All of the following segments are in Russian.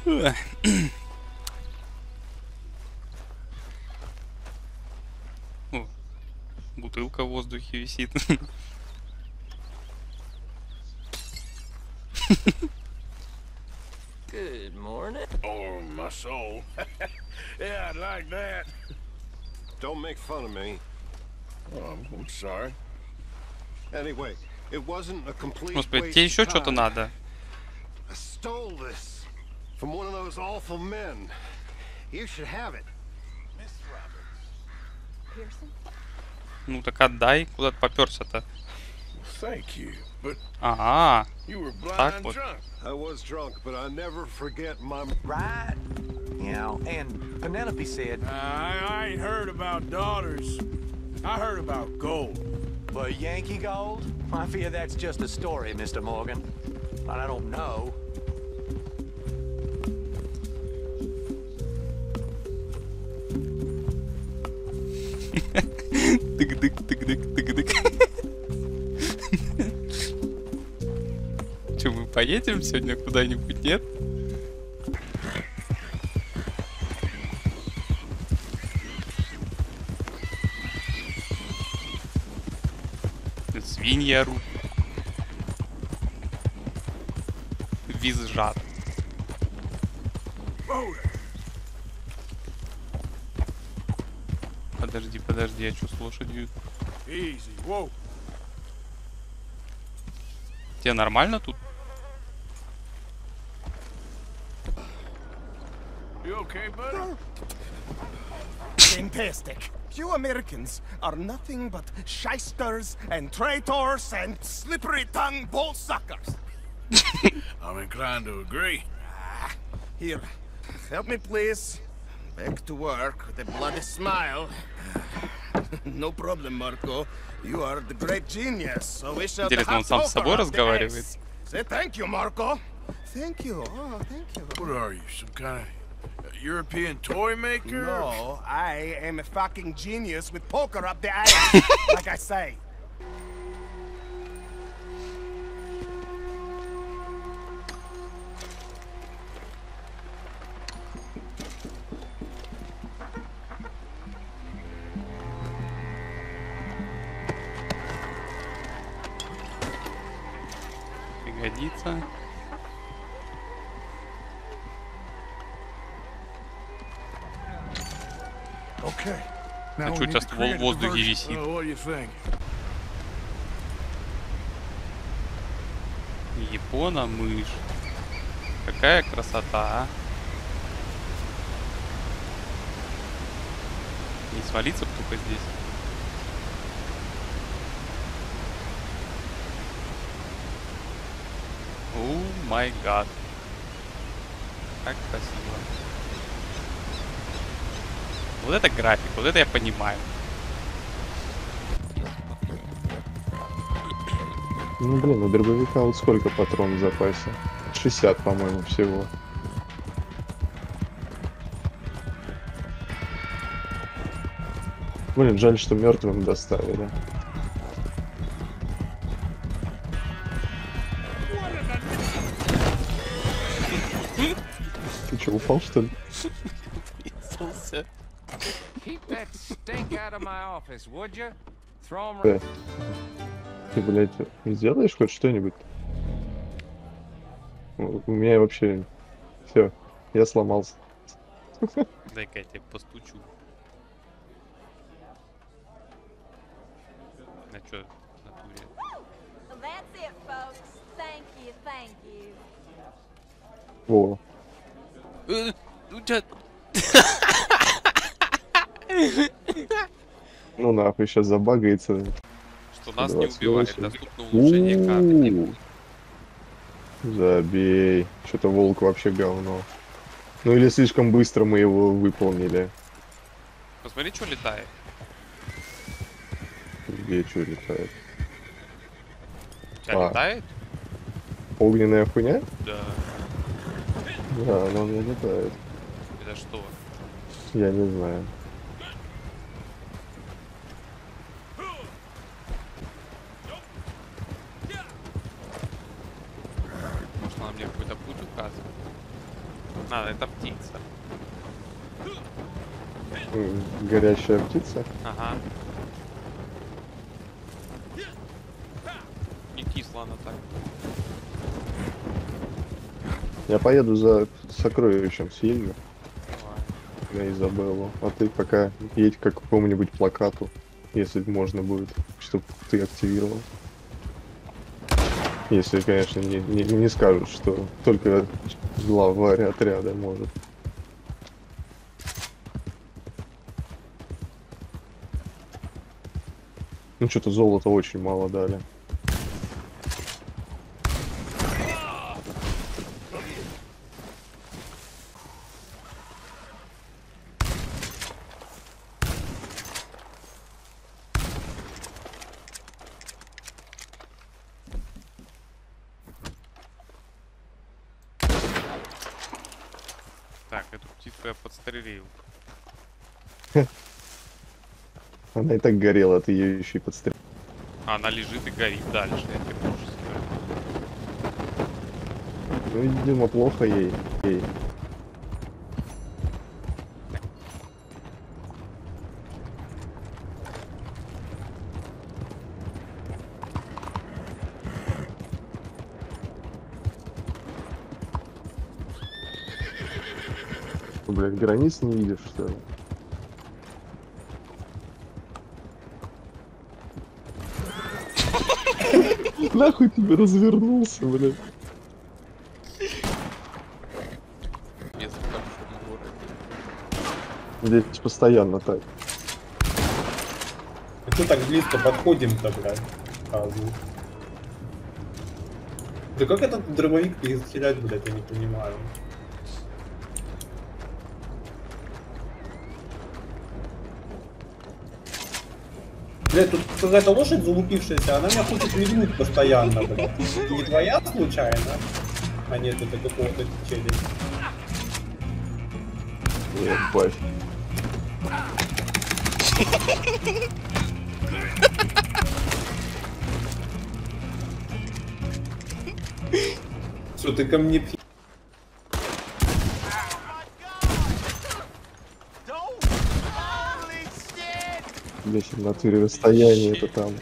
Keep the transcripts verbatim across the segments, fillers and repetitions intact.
О, бутылка в воздухе висит. Good morning. Oh, my soul. Yeah, I'd like that. Don't make fun of me. Oh, I'm, I'm sorry. Anyway, it wasn't a complete Господи, waste тебе еще of что-то time. надо. I stole this from one of those awful men. You should have it. Miss Roberts. Pearson? Ну так отдай, куда ты попёрся-то? Thank you, but Ага, you were так blind вот. drunk. I was drunk, but I never forget my... Right. You know, and Penelope said, I, I ain't heard about daughters. I heard about gold. but Yankee gold? I fear that's just a story, Mister Morgan. But I don't know. Тык-дык, тык-дык, тык-дык. Че, мы поедем сегодня куда-нибудь, нет? Свиньи орут. Визжат. Подожди, подожди, я что с лошадью? Easy. Whoa. Тебе нормально тут? You okay, buddy? Fantastic. You Americans are nothing but shysters and traitors and slippery-tongued bull suckers. I'm inclined to agree. Ah, here, help me, please. Back to work with a bloody smile. No problem, Marco. You are the great genius, so we shall Интересно, он сам с собой разговаривает? Say thank you, Marco. Thank you. Oh, thank you. What are you, some kind of European toy maker? No, I am a fucking genius with poker up the ass, like I say. Пригодится. Okay. А что у тебя ствол в воздухе висит? Uh, what do you think? Япона мышь. Какая красота, а? Не свалиться бы только здесь. О май гад. Как красиво. Вот это график, вот это я понимаю. Ну блин, у дробовика вот сколько патронов в запасе? шестьдесят, по-моему, всего. Блин, жаль, что мертвым доставили. Ты что, упал, что ли? Писался. Keep that stink out of my office, would you? Throw 'em Ты, ты, блядь, сделаешь хоть что-нибудь? У у меня вообще все, я сломался. Дай-ка я тебе постучу. На чё, в натуре? That's it, folks. Thank you, thank you. Во. Э, у тебя... Ну нахуй, сейчас забагается. Что нас не двадцать убивает, восемь. доступно улучшение карты. У-у-у. Забей. Что-то волк вообще говно. Ну или слишком быстро мы его выполнили. Посмотри, что летает. Где что летает? У тебя А. летает? Огненная хуйня? Да. Да, она у меня летает. Это что? Я не знаю. Может, она мне какой-то путь указывает? А, это птица. М, Горящая птица. Ага. Не кисло она так. Я поеду за сокровищем, съезжу Давай. на Изабеллу. А ты пока едь к какому-нибудь плакату, если можно будет, чтобы ты активировал. Если, конечно, не, не, не скажут, что только главарь отряда может. Ну что-то золота очень мало дали. Так, эту птицу я подстрелил. Она и так горела, ты ее еще и подстрелил. А она лежит и горит дальше. Я тебе тоже скажу. Ну, видимо, плохо ей. ей. Блядь, границ не видишь, что ли? Нахуй тебе развернулся, блядь. Если в большом городе. Здесь постоянно так. А что так близко подходим-то, блядь? Сразу. Да как этот дробовик перестрелять, блядь, я не понимаю. Блядь, тут какая-то лошадь залупившаяся, она меня хочет вернуть постоянно, блядь. Это не твоя случайно? А нет, это какого-то челика. Ебать. Что ты ко мне пи***? Если в натуре расстояние, это там.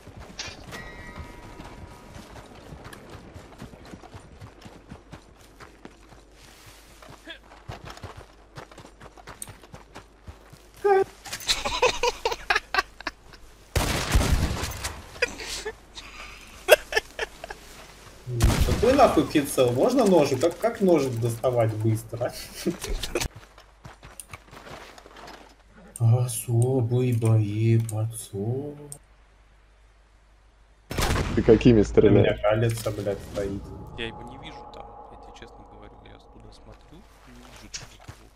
Какой нахуй прицел? Можно ножик? Как, как ножик доставать быстро? Особый боеподсол. Ты какими У меня стреляешь? калится, блядь, стоит. Я его не вижу там. Я тебе честно говорю. Я оттуда смотрю. Не вижу там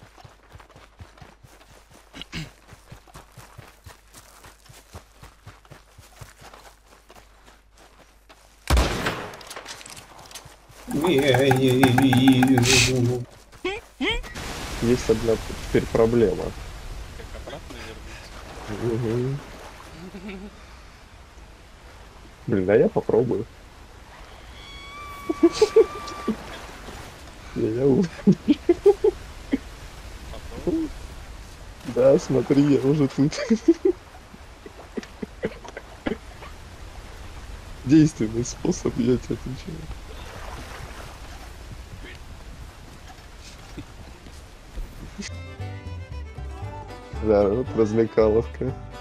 никого. Не, не вижу. Есть одна теперь проблема. Как обратно вернуться? Угу. Блин, а я попробую. Я, я у- Попробуй. Да, смотри, я уже тут. Действенный способ, я тебе отвечаю. Да, вот развлекаловка.